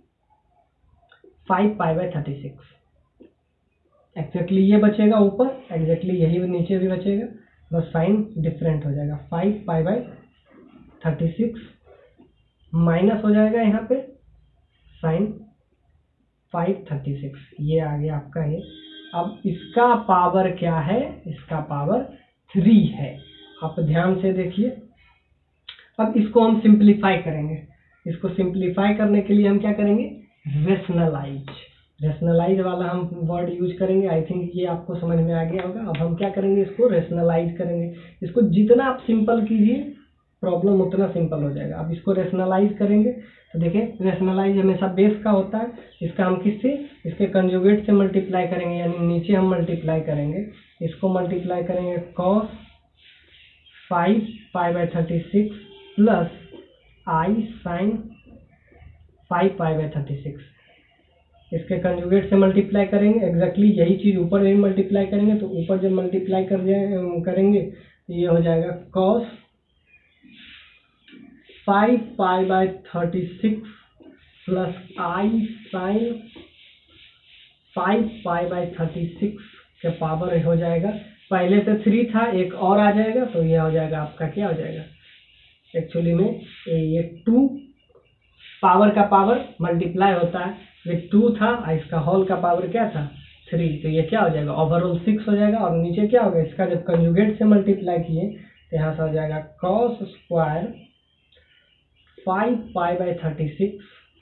five pi by thirty six, exactly ये बचेगा ऊपर, एक्जैक्टली यही नीचे भी बचेगा, बस साइन डिफरेंट हो जाएगा, five pi by thirty six minus हो जाएगा यहाँ पे साइन फाइव थर्टी सिक्स, ये आ गया आपका ये। अब इसका पावर क्या है, इसका पावर थ्री है। आप ध्यान से देखिए, अब इसको हम सिंप्लीफाई करेंगे, इसको सिंप्लीफाई करने के लिए हम क्या करेंगे, रेशनलाइज, रेशनलाइज वाला हम वर्ड यूज करेंगे, आई थिंक ये आपको समझ में आ गया होगा। अब हम क्या करेंगे, इसको रेशनलाइज करेंगे, इसको जितना आप सिंपल कीजिए प्रॉब्लम उतना सिंपल हो जाएगा। अब इसको रेशनलाइज करेंगे तो देखिए, रेशनलाइज हमेशा बेस का होता है, इसका हम किससे, इसके कंजुगेट से मल्टीप्लाई करेंगे, यानी नीचे हम मल्टीप्लाई करेंगे, इसको मल्टीप्लाई करेंगे cos five pi by thirty six plus i sine five pi by thirty six. इसके कंजुगेट से मल्टीप्लाई करेंगे, एग्जैक्टली यही चीज़ ऊपर भी मल्टीप्लाई करेंगे, तो ऊपर जब मल्टीप्लाई कर जाए करेंगे तो ये हो जाएगा cos five pi by thirty six plus i sine five pi by thirty six के पावर हो जाएगा, पहले से थ्री था एक और आ जाएगा, तो ये हो जाएगा आपका क्या हो जाएगा एक्चुअली में ये टू पावर का पावर मल्टीप्लाई होता है, ये टू था और इसका होल का पावर क्या था थ्री, तो ये क्या हो जाएगा ओवरऑल सिक्स हो जाएगा। और नीचे क्या होगा इसका जब कंजुगेट से मल्टीप्लाई किए तो यहाँ से हो जाएगा cos square five pi by thirty six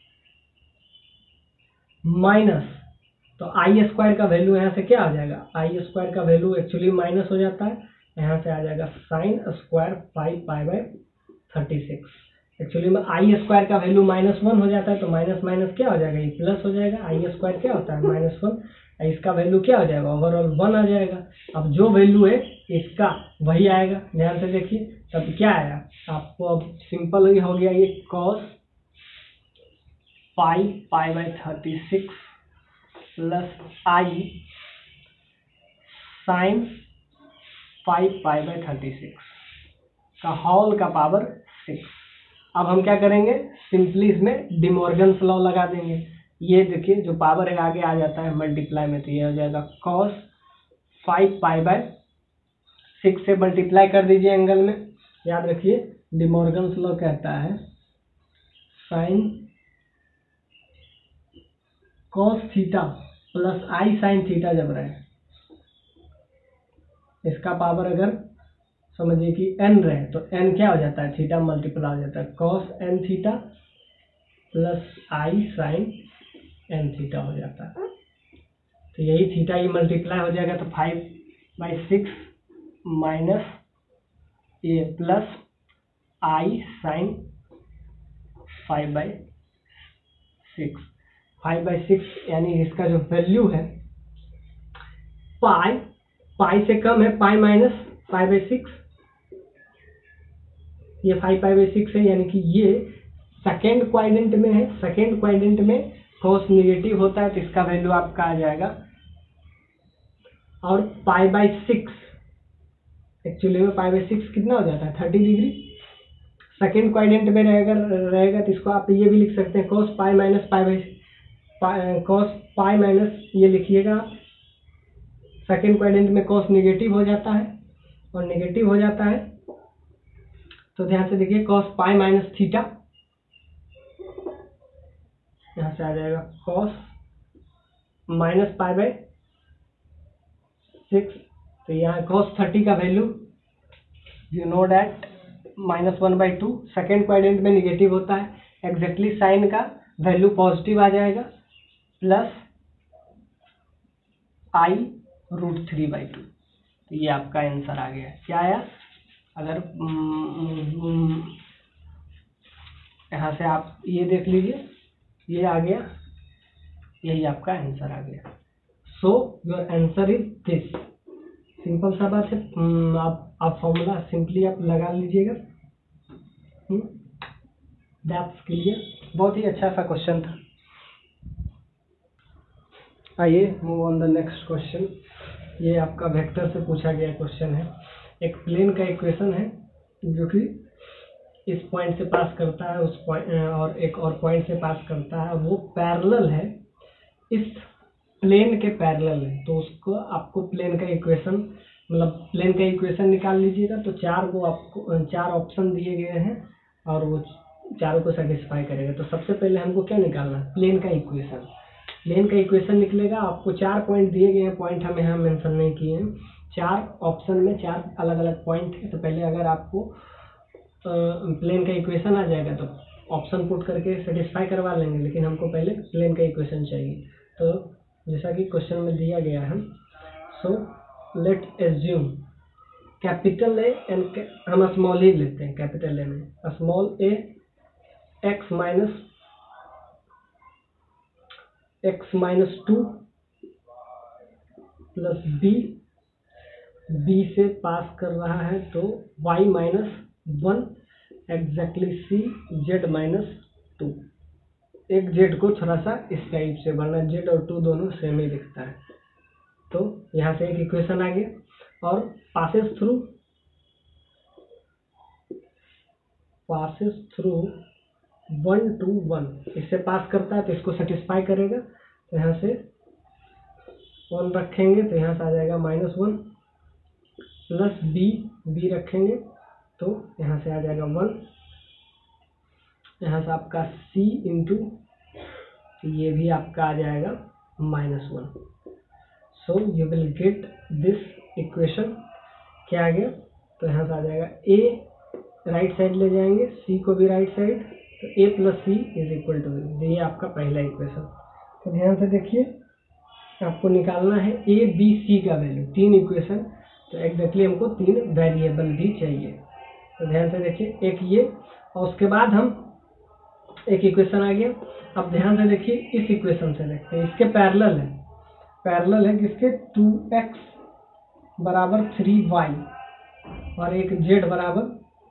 minus, तो आई स्क्वायर का वैल्यू यहाँ से क्या आ जाएगा, आई स्क्वायर का वैल्यू एक्चुअली माइनस हो जाता है, यहाँ से आ जाएगा sine square five pi by thirty six. Actually में आई स्क्वायर का वैल्यू माइनस वन हो जाता है, तो माइनस माइनस क्या हो जाएगा ये प्लस हो जाएगा, आई स्क्वायर क्या होता है माइनस वन, इसका वैल्यू क्या हो जाएगा ओवरऑल वन आ जाएगा। अब जो वैल्यू है इसका वही आएगा, ध्यान से देखिए तब क्या आया आपको, अब सिंपल ही हो गया ये cos five pi by thirty six plus i sine five pi by thirty six का होल का पावर सिक्स। अब हम क्या करेंगे सिंपली इसमें डिमॉर्गन्स लॉ लगा देंगे, ये देखिए जो पावर है आगे आ जाता है मल्टीप्लाई में, तो ये हो जाएगा cos five pi by six से मल्टीप्लाई कर दीजिए एंगल में, याद रखिए डिमॉर्गन्स लॉ कहता है sine cos theta plus i sine theta जब रहे, इसका पावर अगर समझिए कि n रहे तो n क्या हो जाता है थीटा मल्टीप्लाई हो जाता है, cos n theta plus i sine n theta हो जाता है, तो यही थीटा ये मल्टीप्लाई हो जाएगा, तो फाइव बाई सिक्स माइनस ये plus i sine five by six, five by six यानी इसका जो वैल्यू है पाई पाई से कम है, pi minus five by six, ये फाइव पाई बाई सिक्स है, यानी कि ये सेकेंड क्वाड्रेंट में है, सेकेंड क्वाड्रेंट में कॉस निगेटिव होता है तो इसका वैल्यू आपका आ जाएगा, और पाई बाई सिक्स एक्चुअली में पाई बाई सिक्स कितना हो जाता है थर्टी डिग्री, सेकेंड क्वाड्रेंट में रहेगा रहेगा तो इसको आप ये भी लिख सकते हैं cos pi minus pi by cos pi minus ये लिखिएगा, सेकेंड क्वाड्रेंट में कॉस निगेटिव हो जाता है और निगेटिव हो जाता है, तो ध्यान से देखिए कॉस पाई माइनस थीटा, यहाँ से आ जाएगा cos minus pi by six, तो यहाँ कॉस थर्टी का value you know that minus one by two, second quadrant में निगेटिव होता है, एग्जैक्टली साइन का वैल्यू पॉजिटिव आ जाएगा plus i root three by two, तो ये आपका आंसर आ गया। क्या आया, अगर यहाँ से आप ये देख लीजिए ये आ गया, यही आपका आंसर आ गया। So your answer is this, simple सा बात है, आप आप फॉर्मूला सिंपली आप लगा लीजिएगा, दैट्स क्लियर, बहुत ही अच्छा सा क्वेश्चन था। आइए move on the next question, ये आपका वेक्टर से पूछा गया क्वेश्चन है, एक प्लेन का इक्वेशन है जो कि इस पॉइंट से पास करता है उस पॉइंट और एक और पॉइंट से पास करता है, वो पैरेलल है, इस प्लेन के पैरेलल है, तो उसको आपको प्लेन का इक्वेशन मतलब प्लेन का इक्वेशन निकाल लीजिएगा, तो चार को आपको चार ऑप्शन दिए गए हैं और वो चारों को सेटिस्फाई करेगा। तो सबसे पहले हमको क्या निकालना है प्लेन का इक्वेशन, प्लेन का इक्वेशन निकलेगा, आपको चार पॉइंट दिए गए हैं, पॉइंट हम यहाँ मेंशन नहीं किए हैं, चार ऑप्शन में चार अलग अलग पॉइंट है, तो पहले अगर आपको प्लेन का इक्वेशन आ जाएगा तो ऑप्शन पुट करके सेटिस्फाई करवा लेंगे, लेकिन हमको पहले प्लेन का इक्वेशन चाहिए। तो जैसा कि क्वेश्चन में दिया गया है, so let assume capital A and हम स्मॉल ही लेते हैं, कैपिटल ए में small a x minus x minus two plus b, b से पास कर रहा है तो y minus one exactly c z minus two. एक जेड को थोड़ा सा इस टाइप से, वरना जेड और टू दोनों सेम ही दिखता है। तो यहाँ से एक इक्वेशन आ गया। और passes through passes through one two one, इससे पास करता है तो इसको सेटिस्फाई करेगा। तो यहाँ से वन रखेंगे तो यहाँ से आ जाएगा minus one, plus b b रखेंगे तो यहाँ से आ जाएगा वन। यहाँ से आपका सी इंटू ये भी आपका आ जाएगा minus one. So you will get this equation. क्या आ गया? तो यहाँ से आ जाएगा ए राइट साइड ले जाएंगे, सी को भी राइट साइड, तो a plus c is equal to b. ये आपका पहला इक्वेशन। तो ध्यान से देखिए, आपको निकालना है ए बी सी का वैल्यू, तीन इक्वेशन। तो एग्जैक्टली हमको तीन वेरिएबल भी चाहिए। तो ध्यान से देखिए, एक ये, और उसके बाद हम एक इक्वेशन आ गया। अब ध्यान से देखिए, इस इक्वेशन से देखते हैं, इसके पैरेलल है, पैरेलल है किसके? टू एक्स बराबर थ्री वाई और एक जेड बराबर,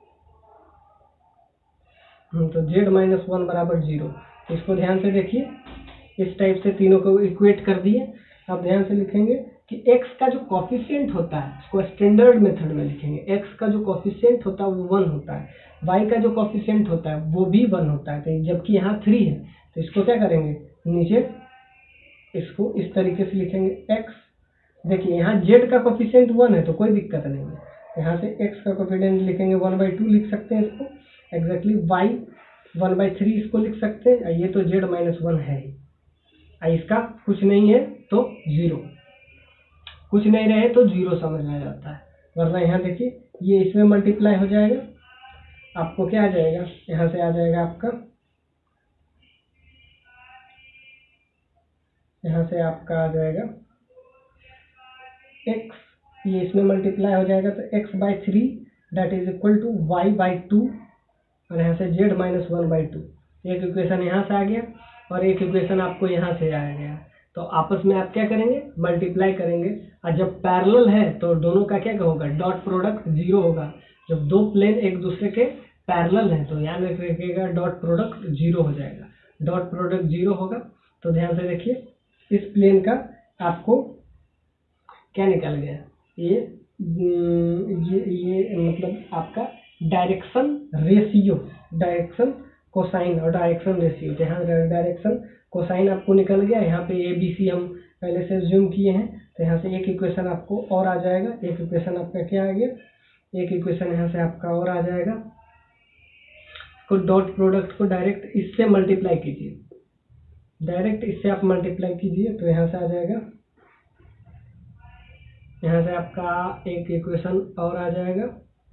तो जेड माइनस वन बराबर जीरो। इसको ध्यान से देखिए, इस टाइप से तीनों को इक्वेट कर दिए। अब ध्यान से लिखेंगे कि x का जो कॉफिशिएंट होता है उसको स्टैंडर्ड मेथड में लिखेंगे। x का जो कॉफिशिएंट होता है वो वन होता है, y का जो कॉफिशिएंट होता है वो भी वन होता है। तो जबकि यहाँ थ्री है तो इसको क्या करेंगे, नीचे इसको इस तरीके से लिखेंगे x। देखिए यहाँ z का कॉफिशिएंट वन है तो कोई दिक्कत नहीं है, यहाँ से x का कॉफिशिएंट लिखेंगे वन बाई टू लिख सकते हैं इसको। Exactly y one by three इसको लिख सकते हैं। ये तो z माइनस वन है, इसका कुछ नहीं है तो जीरो, कुछ नहीं रहे तो जीरो समझ आ जाता है। वरना यहाँ देखिए, ये इसमें मल्टीप्लाई हो जाएगा, आपको क्या आ जाएगा, यहाँ से आ जाएगा आपका, यहाँ से आपका आ जाएगा x, ये इसमें मल्टीप्लाई हो जाएगा तो x by three that is equal to y by two, और यहाँ से z minus one by two. एक इक्वेशन यहाँ से आ गया और एक इक्वेशन आपको यहाँ से आ गया। तो आपस में आप क्या करेंगे, मल्टीप्लाई करेंगे। और जब पैरेलल है तो दोनों का क्या होगा, डॉट प्रोडक्ट जीरो होगा। जब दो प्लेन एक दूसरे के पैरेलल हैं तो यहाँ में रखिएगा डॉट प्रोडक्ट जीरो हो जाएगा, डॉट प्रोडक्ट जीरो होगा। तो ध्यान से देखिए, इस प्लेन का आपको क्या निकल गया, ये ये ये मतलब आपका डायरेक्शन रेशियो, डायरेक्शन कोसाइन और डायरेक्शन रेशियो। यहाँ डायरेक्शन कोसाइन आपको निकल गया, यहाँ पे ए बी सी हम पहले से ज्यूम किए हैं। तो यहाँ से एक इक्वेशन आपको और आ जाएगा, एक इक्वेशन आपका क्या आ गया, एक इक्वेशन यहाँ से आपका और आ जाएगा। को डॉट प्रोडक्ट को डायरेक्ट इससे मल्टीप्लाई कीजिए, डायरेक्ट इससे आप मल्टीप्लाई कीजिए तो यहाँ से आ जाएगा, यहाँ से आपका एक इक्वेशन और आ जाएगा।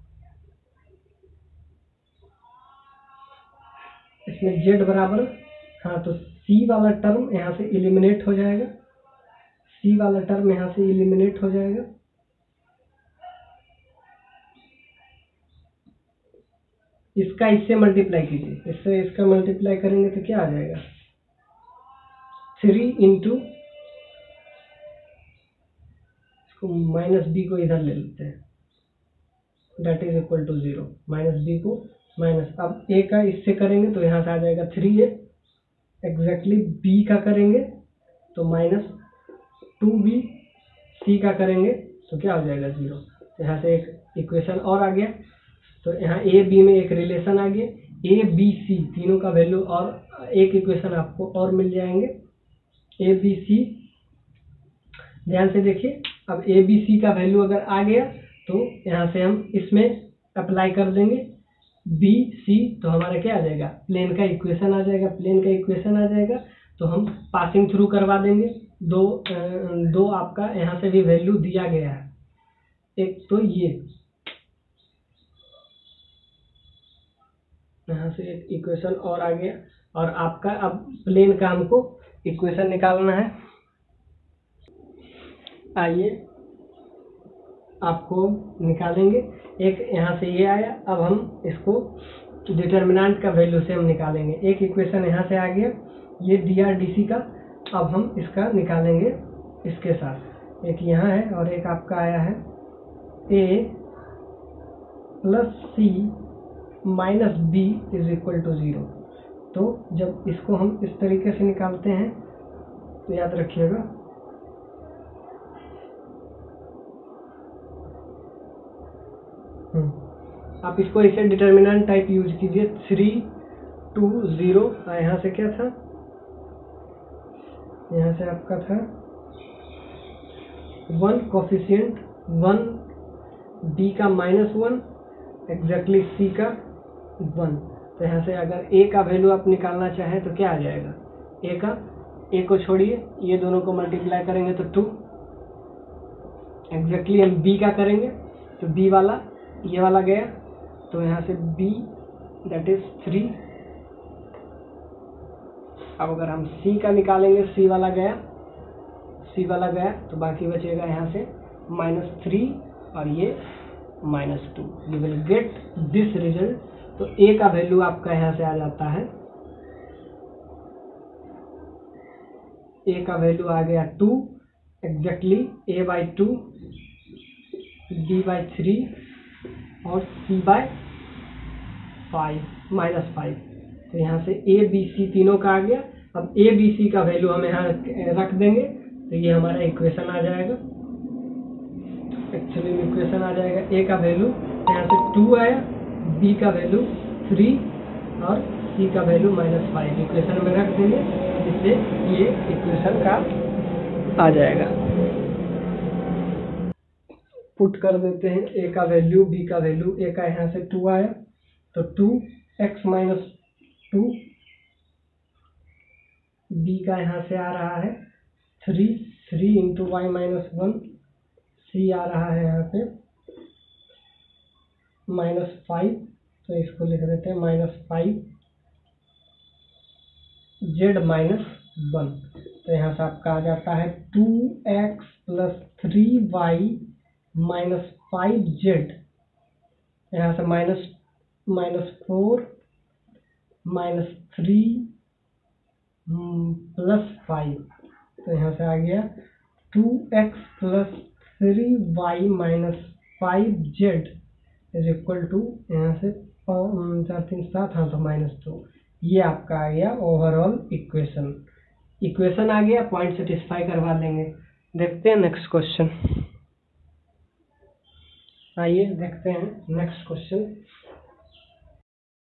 इसमें z बराबर, हाँ तो c वाला टर्म यहाँ से एलिमिनेट हो जाएगा, c वाला टर्म यहाँ से एलिमिनेट हो जाएगा। इसका इससे मल्टीप्लाई कीजिए, इससे इसका मल्टीप्लाई करेंगे तो क्या आ जाएगा, थ्री इंटू, इसको माइनस बी को इधर ले लेते हैं, that is equal to zero, minus B को माइनस, अब ए का इससे करेंगे तो यहाँ से आ जाएगा थ्री है, एग्जैक्टली बी का करेंगे तो माइनस टू बी, सी का करेंगे तो क्या हो जाएगा जीरो। यहाँ से एक इक्वेशन और आ गया। तो यहाँ ए बी में एक रिलेशन आ गया, ए बी सी तीनों का वैल्यू और एक इक्वेशन आपको और मिल जाएंगे, ए बी सी। ध्यान से देखिए, अब ए बी सी का वैल्यू अगर आ गया तो यहाँ से हम इसमें अप्लाई कर देंगे बी सी, तो हमारा क्या आ जाएगा, प्लेन का इक्वेशन आ जाएगा, प्लेन का इक्वेशन आ जाएगा। तो हम पासिंग थ्रू करवा देंगे, दो दो आपका यहाँ से भी वैल्यू दिया गया है, एक तो ये यहाँ से एक इक्वेशन और आ गया, और आपका अब प्लेन का हमको इक्वेशन निकालना है। आइए आपको निकालेंगे, एक यहाँ से ये आया, अब हम इसको डिटर्मिनेंट का वैल्यू से हम निकालेंगे। एक इक्वेशन यहाँ से आ गया, ये डी आर डी सी का, अब हम इसका निकालेंगे इसके साथ, एक यहाँ है और एक आपका आया है A plus C minus B is equal to zero. तो जब इसको हम इस तरीके से निकालते हैं तो याद रखिएगा आप इसको इसे डिटर्मिनेंट टाइप यूज कीजिए। थ्री टू ज़ीरो, यहाँ से क्या था, यहाँ से आपका था वन कोफिशिएंट वन, बी का माइनस वन, एग्जैक्टली सी का वन। तो यहाँ से अगर ए का वैल्यू आप निकालना चाहें तो क्या आ जाएगा, ए का, ए को छोड़िए, ये दोनों को मल्टीप्लाई करेंगे तो टू, एग्जैक्टली हम बी का करेंगे तो बी वाला ये वाला गया, तो यहाँ से बी दैट इज थ्री। अब अगर हम सी का निकालेंगे, सी वाला गया, सी वाला गया तो बाकी बचेगा यहाँ से माइनस थ्री और ये minus two. You will get this result. तो ए का वैल्यू आपका यहाँ से आ जाता है, ए का वैल्यू आ गया two, exactly A by two, B by three और C by five, minus five. तो यहाँ से ए बी सी तीनों का आ गया। अब ए बी सी का वैल्यू हम यहाँ रख देंगे तो ये हमारा इक्वेशन आ जाएगा, एक्चुअली इक्वेशन आ जाएगा। ए का वैल्यू यहाँ से टू आया, बी का वैल्यू थ्री और सी का वैल्यू माइनस फाइव इक्वेशन में रख देंगे, जिससे ये इक्वेशन का आ जाएगा। पुट कर देते हैं ए का वैल्यू, बी का वैल्यू। ए का यहाँ से टू आया तो two X minus two, B का यहाँ से आ रहा है three, three into Y minus one, C आ रहा है यहाँ पे माइनस फाइव, तो इसको लिख देते हैं minus five, Z minus one. तो यहाँ से आपका आ जाता है two X plus three Y minus five Z, यहाँ से minus minus four minus three plus five. तो यहाँ से आ गया two X plus three Y minus five Z is equal to, यहाँ से चार तीन सात, हाँ तो माइनस टू। ये आपका आ गया ओवरऑल इक्वेशन। इक्वेशन आ गया, पॉइंट सेटिस्फाई करवा देंगे। देखते हैं नेक्स्ट क्वेश्चन। आइए देखते हैं नेक्स्ट क्वेश्चन।